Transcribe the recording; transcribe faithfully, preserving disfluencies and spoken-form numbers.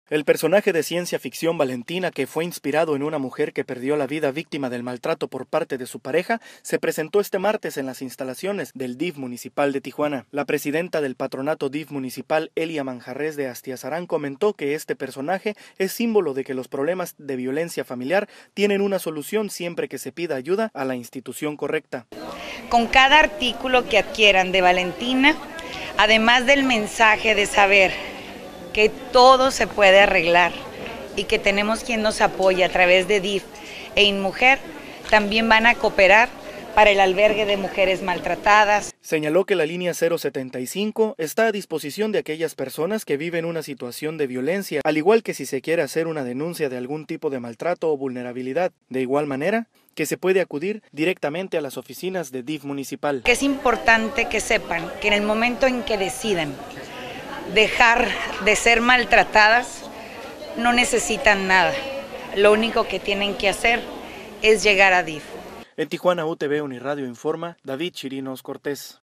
El personaje de ciencia ficción Valentina, que fue inspirado en una mujer que perdió la vida víctima del maltrato por parte de su pareja, se presentó este martes en las instalaciones del D I F municipal de Tijuana. La presidenta del patronato D I F municipal, Elia Manjarres de Astiazarán, comentó que este personaje es símbolo de que los problemas de violencia familiar tienen una solución siempre que se pida ayuda a la institución correcta. Con cada artículo que adquieran de Valentina, además del mensaje de saber que todo se puede arreglar y que tenemos quien nos apoya a través de D I F e InMujer, también van a cooperar para el albergue de mujeres maltratadas. Señaló que la línea cero setenta y cinco está a disposición de aquellas personas que viven una situación de violencia, al igual que si se quiere hacer una denuncia de algún tipo de maltrato o vulnerabilidad. De igual manera, que se puede acudir directamente a las oficinas de D I F municipal. Es importante que sepan que en el momento en que decidan dejar de ser maltratadas, no necesitan nada. Lo único que tienen que hacer es llegar a D I F. En Tijuana, U T V Uniradio informa David Chirinos Cortés.